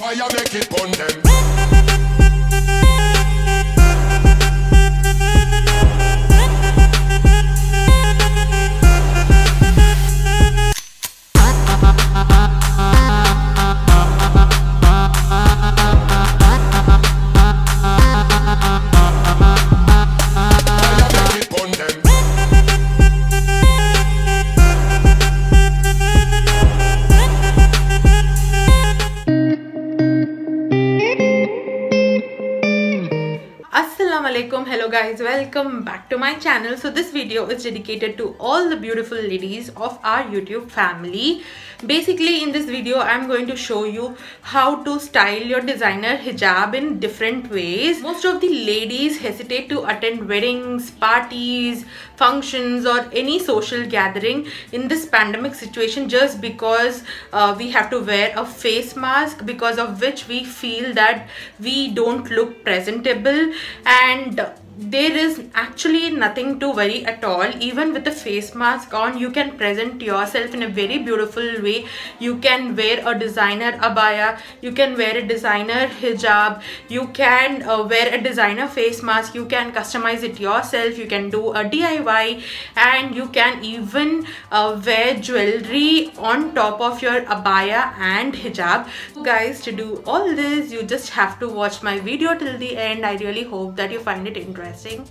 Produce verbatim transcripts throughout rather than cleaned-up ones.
fire, make it burn them. Hello guys, welcome back to my channel. So this video is dedicated to all the beautiful ladies of our YouTube family. Basically in this video I'm going to show you how to style your designer hijab in different ways. Most of the ladies hesitate to attend weddings, parties, functions or any social gathering in this pandemic situation just because uh, we have to wear a face mask, because of which we feel that we don't look presentable, and there is actually nothing to worry at all. Even with the face mask on, you can present yourself in a very beautiful way. You can wear a designer abaya, you can wear a designer hijab, you can uh, wear a designer face mask, you can customize it yourself, you can do a D I Y, and you can even uh, wear jewelry on top of your abaya and hijab. So guys, to do all this you just have to watch my video till the end. I really hope that you find it interesting.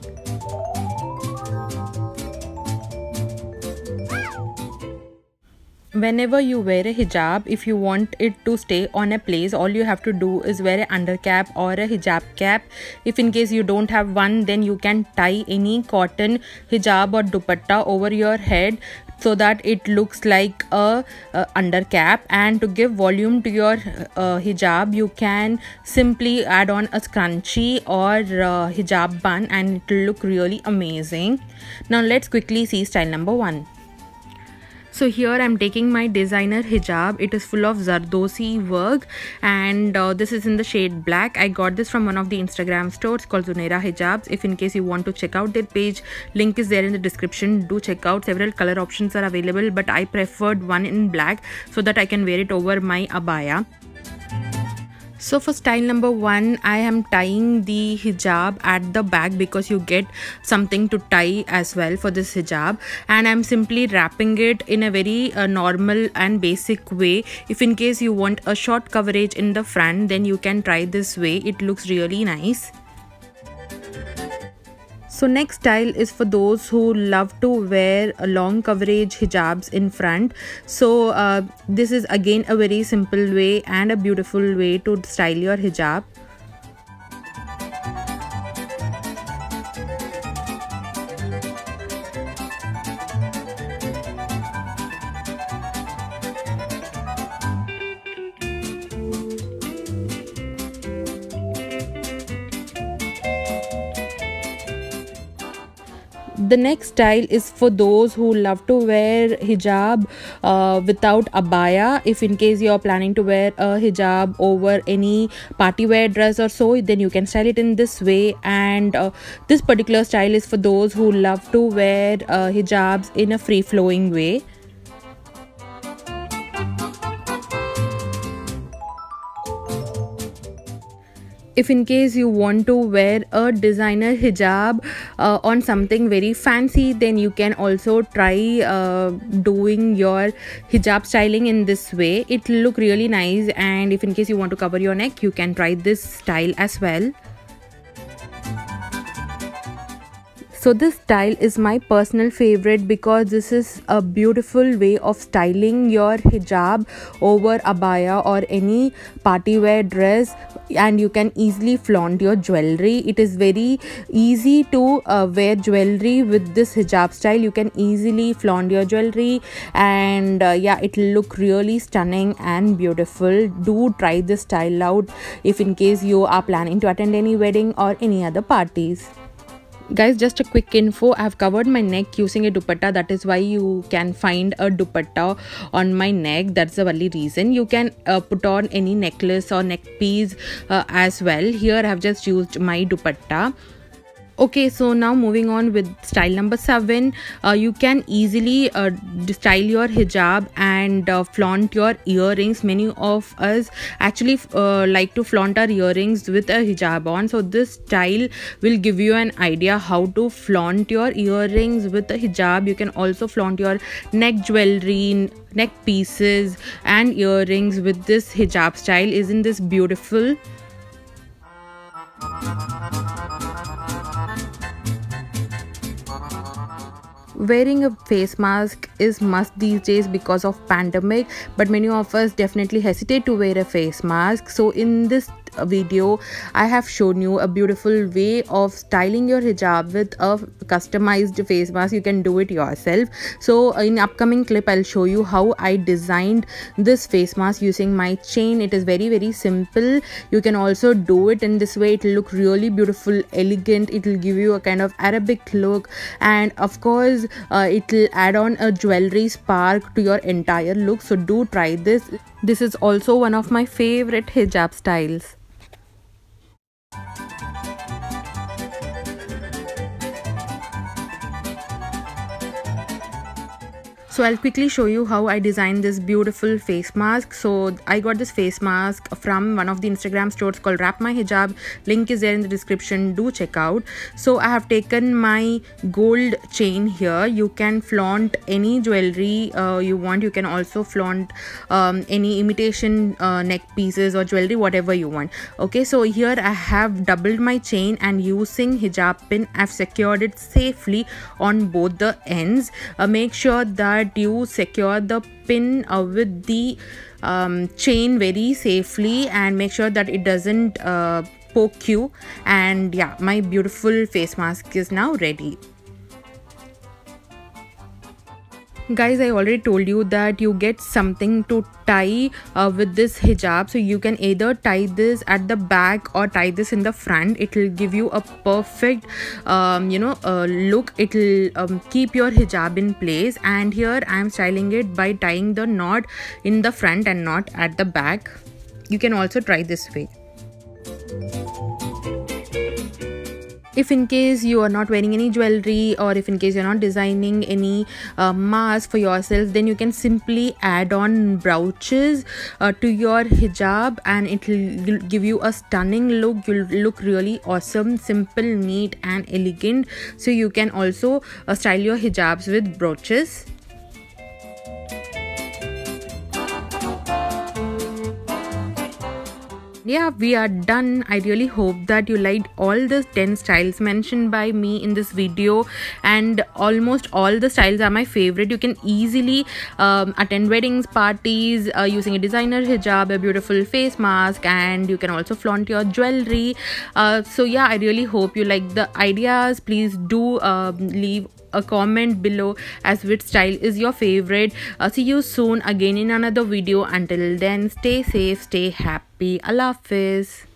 Whenever you wear a hijab, if you want it to stay on a place, all you have to do is wear an undercap or a hijab cap. If in case you don't have one, then you can tie any cotton hijab or dupatta over your head so that it looks like a, a undercap. And to give volume to your uh, hijab, you can simply add on a scrunchie or uh, hijab bun and it will look really amazing. Now let's quickly see style number one. So here I'm taking my designer hijab. It is full of Zardosi work and uh, this is in the shade black. I got this from one of the Instagram stores called Zunaira Hijabs. If in case you want to check out their page, link is there in the description. Do check out. Several color options are available, but I preferred one in black so that I can wear it over my abaya. So for style number one, I am tying the hijab at the back because you get something to tie as well for this hijab, and I'm simply wrapping it in a very uh, normal and basic way. If in case you want a short coverage in the front, then you can try this way. It looks really nice. So next style is for those who love to wear a long coverage hijabs in front. So uh, this is again a very simple way and a beautiful way to style your hijab. The next style is for those who love to wear hijab uh, without abaya. If in case you are planning to wear a hijab over any party wear dress or so, then you can style it in this way. And uh, this particular style is for those who love to wear uh, hijabs in a free flowing way. If in case you want to wear a designer hijab uh, on something very fancy, then you can also try uh, doing your hijab styling in this way. It will look really nice, and if in case you want to cover your neck, you can try this style as well. So this style is my personal favorite because this is a beautiful way of styling your hijab over abaya or any party wear dress, and you can easily flaunt your jewelry. It is very easy to uh, wear jewelry with this hijab style. You can easily flaunt your jewelry, and uh, yeah, it will look really stunning and beautiful. Do try this style out if in case you are planning to attend any wedding or any other parties. Guys, just a quick info, I have covered my neck using a dupatta. That is why you can find a dupatta on my neck. That's the only reason. You can uh, put on any necklace or neck piece uh, as well. Here I have just used my dupatta. Okay, so now moving on with style number seven. Uh, you can easily uh, style your hijab and uh, flaunt your earrings. Many of us actually uh, like to flaunt our earrings with a hijab on, so this style will give you an idea how to flaunt your earrings with a hijab. You can also flaunt your neck jewelry, neck pieces and earrings with this hijab style. Isn't this beautiful? Wearing a face mask is must these days because of pandemic, but many of us definitely hesitate to wear a face mask. So in this video I have shown you a beautiful way of styling your hijab with a customized face mask. You can do it yourself. So in upcoming clip I'll show you how I designed this face mask using my chain. It is very very simple. You can also do it in this way. It will look really beautiful, elegant. It will give you a kind of Arabic look, and of course uh, it will add on a jewelry spark to your entire look. So do try this. This is also one of my favorite hijab styles. So I'll quickly show you how I designed this beautiful face mask. So I got this face mask from one of the Instagram stores called Wrap My Hijab. Link is there in the description. Do check out. So I have taken my gold chain here. You can flaunt any jewelry uh, you want. You can also flaunt um, any imitation uh, neck pieces or jewelry, whatever you want. Okay, so here I have doubled my chain, and using hijab pin I've secured it safely on both the ends. Uh, make sure that you secure the pin uh, with the um, chain very safely, and make sure that it doesn't uh, poke you. And yeah, my beautiful face mask is now ready. Guys, I already told you that you get something to tie uh, with this hijab. So you can either tie this at the back or tie this in the front. It will give you a perfect um, you know uh, look. It will um, keep your hijab in place. And here I am styling it by tying the knot in the front and not at the back. You can also try this way. If in case you are not wearing any jewelry, or if in case you're not designing any uh, mask for yourself, then you can simply add on brooches uh, to your hijab, and it will give you a stunning look. You'll look really awesome, simple, neat and elegant. So you can also uh, style your hijabs with brooches. Yeah, we are done. I really hope that you liked all the ten styles mentioned by me in this video, and almost all the styles are my favorite. You can easily um, attend weddings, parties uh, using a designer hijab, a beautiful face mask, and you can also flaunt your jewelry. Uh, so yeah, I really hope you like the ideas. Please do um, leave a comment below as which style is your favorite. Uh, see you soon again in another video. Until then, stay safe, stay happy. Allah Hafiz.